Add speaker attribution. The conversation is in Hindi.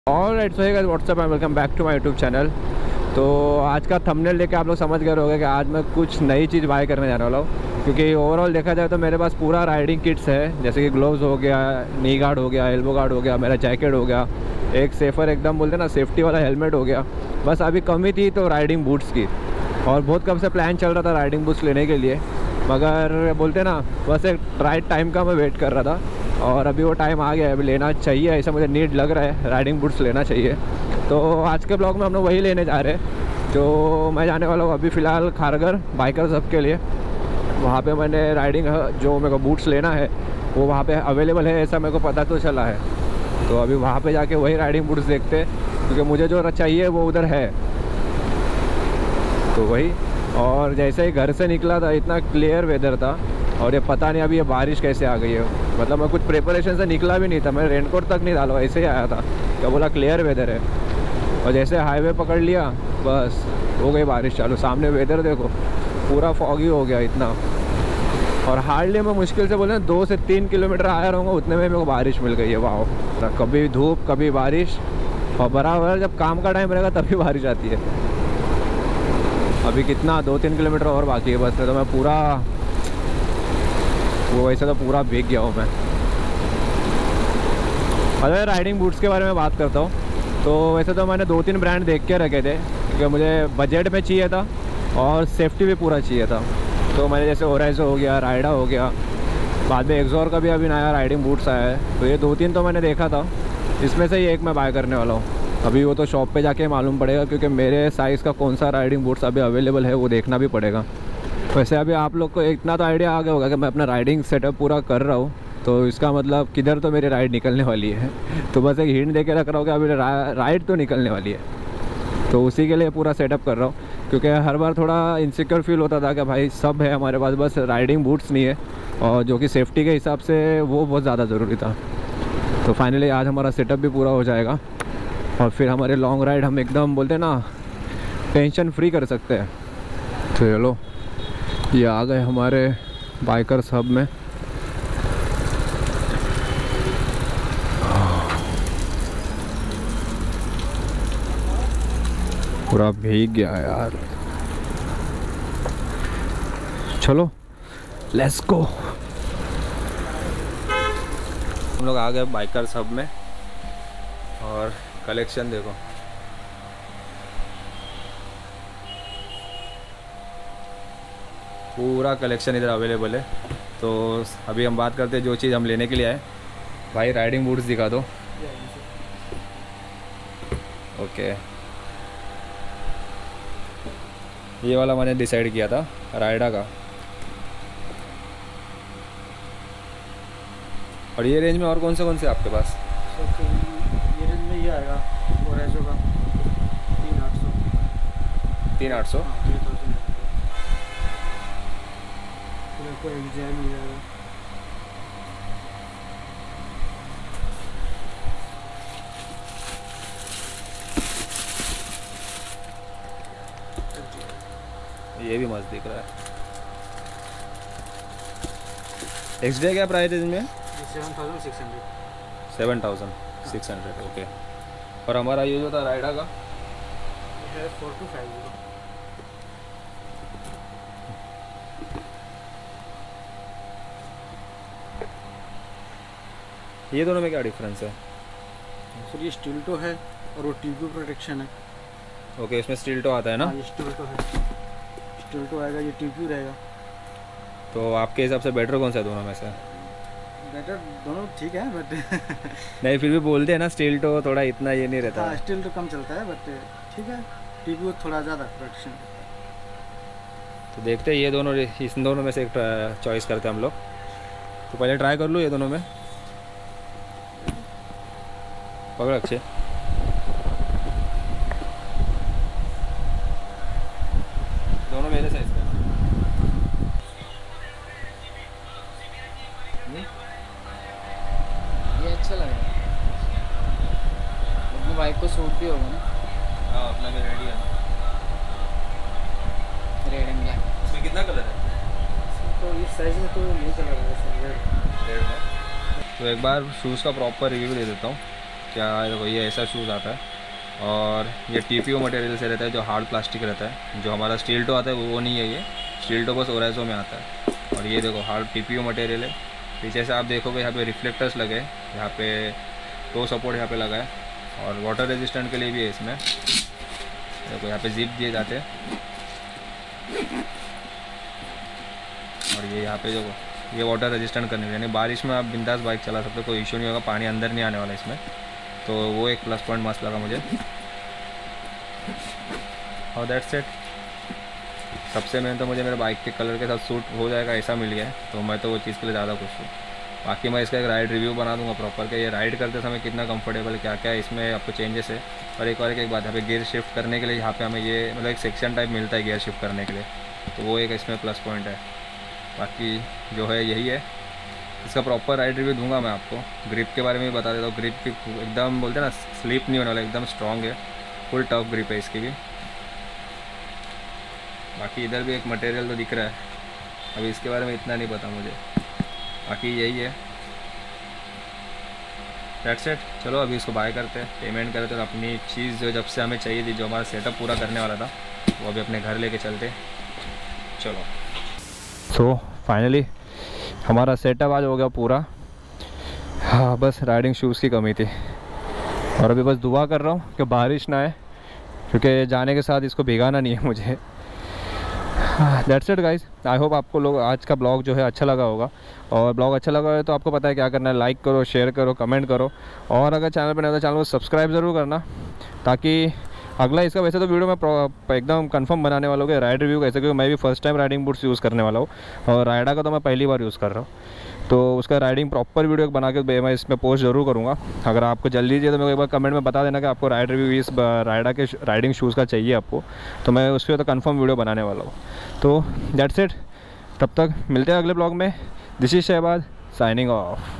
Speaker 1: Alright, so hey guys, what's up and welcome back to my YouTube channel. तो आज का थंबनेल लेके आप लोग समझ गए होंगे कि आज मैं कुछ नई चीज़ बाय करने जाने वाला हूँ। क्योंकि ओवरऑल देखा जाए तो मेरे पास पूरा राइडिंग किट्स है, जैसे कि ग्लोव्स हो गया, नी गार्ड हो गया, एल्बो गार्ड हो गया, मेरा जैकेट हो गया, एक सेफ़र एकदम बोलते ना सेफ्टी वाला हेलमेट हो गया। बस अभी कमी थी तो राइडिंग बूट्स की, और बहुत कब से प्लान चल रहा था राइडिंग बूट्स लेने के लिए, मगर बोलते ना बस एक राइट टाइम का मैं वेट कर रहा था और अभी वो टाइम आ गया है। अभी लेना चाहिए, ऐसा मुझे नीड लग रहा है, राइडिंग बूट्स लेना चाहिए। तो आज के ब्लॉग में हम लोग वही लेने जा रहे हैं जो मैं जाने वाला हूँ अभी फ़िलहाल खारगर बाइकर्स हब के लिए। वहाँ पे मैंने राइडिंग जो मेरे को बूट्स लेना है वो वहाँ पे अवेलेबल है, ऐसा मेरे को पता तो चला है। तो अभी वहाँ पे जाके वही राइडिंग बूट्स देखते हैं, क्योंकि मुझे जो चाहिए वो उधर है। तो वही, और जैसे ही घर से निकला था इतना क्लियर वेदर था, और ये पता नहीं अभी ये बारिश कैसे आ गई है। मतलब मैं कुछ प्रिपरेशन से निकला भी नहीं था, मैं रेनकोट तक नहीं डाला, ऐसे ही आया था। क्या बोला क्लियर वेदर है, और जैसे हाईवे पकड़ लिया बस हो गई बारिश चालू। सामने वेदर देखो पूरा फॉगी हो गया इतना, और हार्डली मैं मुश्किल से बोले 2 से 3 किलोमीटर आया रहूँगा, उतने में मेरे को बारिश मिल गई है। वाह, कभी धूप कभी बारिश, और बराबर जब काम का टाइम रहेगा तभी बारिश आती है। अभी कितना 2-3 किलोमीटर और बाकी है बस में, तो मैं पूरा वो वैसे तो पूरा भीग गया हूँ मैं। अगर राइडिंग बूट्स के बारे में बात करता हूँ तो वैसे तो मैंने 2-3 ब्रांड देख के रखे थे, क्योंकि मुझे बजट में चाहिए था और सेफ्टी भी पूरा चाहिए था। तो मैंने जैसे ओराइजो हो गया, राइडा हो गया, बाद में एक्सोर का भी अभी नया राइडिंग बूट्स आया है। तो ये 2-3 तो मैंने देखा था, इसमें से ही एक मैं बाय करने वाला हूँ। अभी वो तो शॉप पे जाके मालूम पड़ेगा, क्योंकि मेरे साइज़ का कौन सा राइडिंग बूट्स अभी अवेलेबल है वो देखना भी पड़ेगा। वैसे अभी आप लोग को इतना तो आइडिया आ गया होगा कि मैं अपना राइडिंग सेटअप पूरा कर रहा हूँ, तो इसका मतलब किधर तो मेरी राइड निकलने वाली है। तो बस एक हिंट दे के रख रहा हूँ कि अभी राइड तो निकलने वाली है, तो उसी के लिए पूरा सेटअप कर रहा हूँ। क्योंकि हर बार थोड़ा इनसिक्योर फील होता था कि भाई सब है हमारे पास, बस राइडिंग बूट्स नहीं है, और जो कि सेफ्टी के हिसाब से वो बहुत ज़्यादा ज़रूरी था। तो फाइनली आज हमारा सेटअप भी पूरा हो जाएगा, और फिर हमारे लॉन्ग राइड हम एकदम बोलते हैं ना टेंशन फ्री कर सकते हैं। तो चलो, ये आ गए हमारे बाइकर्स हब में। पूरा भीग गया यार, चलो लेट्स गो। हम लोग आ गए बाइकर्स हब में, और कलेक्शन देखो, पूरा कलेक्शन इधर अवेलेबल है। तो अभी हम बात करते हैं जो चीज़ हम लेने के लिए आए। भाई राइडिंग बूट्स दिखा दो। ओके, ये वाला मैंने डिसाइड किया था, राइडा का। और ये रेंज में और कौन से आपके पास?
Speaker 2: ये रेंज में ये आएगा ओराइजो का
Speaker 1: 3800।
Speaker 2: को एग्जाम मिल जाएगा।
Speaker 1: ये भी मस्त दिख रहा है। XD क्या प्राइस है इसमें?
Speaker 2: 7600।
Speaker 1: 7600, ओके। और हमारा ये जो था राइडा का
Speaker 2: है 4250।
Speaker 1: ये दोनों में क्या डिफरेंस है?
Speaker 2: सर ये स्टील टो है और वो टीपी प्रोटेक्शन है।
Speaker 1: ओके, इसमें स्टील टो आता है ना?
Speaker 2: हाँ, ये स्टील टो है, स्टील टो आएगा, ये टीपी रहेगा।
Speaker 1: तो आपके हिसाब से बेटर कौन सा है दोनों में से?
Speaker 2: बेटर दोनों ठीक है, बट
Speaker 1: नहीं, फिर भी बोलते हैं ना स्टील टो थोड़ा इतना ये नहीं रहता।
Speaker 2: हाँ, स्टील टो कम चलता है, बट ठीक है, टीपी थोड़ा ज़्यादा प्रोटेक्शन।
Speaker 1: तो देखते हैं, ये दोनों, इन दोनों में से एक चॉइस करते हैं हम लोग। तो पहले ट्राई कर लूँ ये दोनों में, पकड़ अच्छे। दोनों मेरे साइज का।
Speaker 3: ये अच्छा लग रहा है, अपनी बाइक को सूट भी होगा ना।
Speaker 1: हाँ, अपना में रेडी है,
Speaker 3: रेड एंड ब्लैक।
Speaker 1: इसमें कितना कलर है?
Speaker 2: तो इस साइज में तो नहीं चला रहा है सर,
Speaker 1: रेड में। तो एक बार शूज़ का प्रॉपर रिव्यू दे देता हूँ। क्या देखो ये ऐसा शूज़ आता है और ये TPO मटेरियल से रहता है, जो हार्ड प्लास्टिक रहता है। जो हमारा स्टील टो आता है वो नहीं है, ये स्टील टो बस ओराइजो में आता है। और ये देखो हार्ड TPO मटेरियल है। पीछे से आप देखोगे यहाँ पे रिफ्लेक्टर्स लगे, यहाँ पे टो सपोर्ट यहाँ पे लगा है और वाटर रेजिस्टेंट के लिए भी है इसमें। देखो यहाँ पे जिप दिए जाते हैं और ये यहाँ पे देखो ये वाटर रेजिस्टेंट करने के, यानी बारिश में आप बिंदास बाइक चला सकते हो, कोई इशू नहीं होगा, पानी अंदर नहीं आने वाला इसमें। तो वो एक प्लस पॉइंट मस्त लगा मुझे। और दैट्स इट। सबसे मेन तो मुझे मेरे बाइक के कलर के साथ सूट हो जाएगा ऐसा मिल गया है, तो मैं तो वो चीज़ के लिए ज़्यादा खुश हूँ। बाकी मैं इसका एक राइड रिव्यू बना दूंगा प्रॉपर कि ये राइड करते समय कितना कंफर्टेबल, क्या क्या इसमें आपको चेंजेस है। और एक और एक बात, यहाँ पे गियर शिफ्ट करने के लिए यहाँ पे हमें ये मतलब एक सेक्शन टाइप मिलता है गियर शिफ्ट करने के लिए, तो वो एक इसमें प्लस पॉइंट है। बाकी जो है यही है, इसका प्रॉपर राइड रिव्यू दूंगा मैं आपको। ग्रिप के बारे में भी बता देता हूँ। ग्रिप की एकदम बोलते हैं ना, स्लिप नहीं होने वाला, एकदम स्ट्रॉन्ग है, फुल टफ ग्रिप है इसकी भी। बाकी इधर भी एक मटेरियल तो दिख रहा है, अभी इसके बारे में इतना नहीं पता मुझे। बाकी यही है, दैट्स इट। चलो अभी इसको बाय करते हैं, पेमेंट करते हैं, तो अपनी चीज़ जो जब से हमें चाहिए थी, जो हमारा सेटअप पूरा करने वाला था, वो अभी अपने घर लेके चलते। चलो सो फाइनली हमारा सेटअप आज हो गया पूरा। हाँ बस राइडिंग शूज़ की कमी थी और अभी बस दुआ कर रहा हूँ कि बारिश ना आए, क्योंकि जाने के साथ इसको भिगाना नहीं है मुझे। That's it guys. I hope आपको लोग आज का ब्लॉग जो है अच्छा लगा होगा, और ब्लॉग अच्छा लगा है तो आपको पता है क्या करना है, लाइक करो, शेयर करो, कमेंट करो, और अगर चैनल पर नहीं हो तो चैनल को सब्सक्राइब ज़रूर करना, ताकि अगला इसका वैसे तो वीडियो मैं एकदम कंफर्म बनाने वाला हूँ राइड रिव्यू कैसे, क्योंकि मैं भी first time riding boots use करने वाला हूँ और राइडा का तो मैं पहली बार यूज़ कर रहा हूँ। तो उसका राइडिंग प्रॉपर वीडियो बना के मैं इसमें पोस्ट ज़रूर करूँगा। अगर आपको जल्दी चाहिए तो मेरे को एक बार कमेंट में बता देना कि आपको राइड रिव्यू इस राइडा के राइडिंग शूज़ का चाहिए आपको, तो मैं उस पर तो कंफर्म वीडियो बनाने वाला हूँ। तो दैट्स इट, तब तक मिलते हैं अगले ब्लॉग में। This is Shahbaz signing of.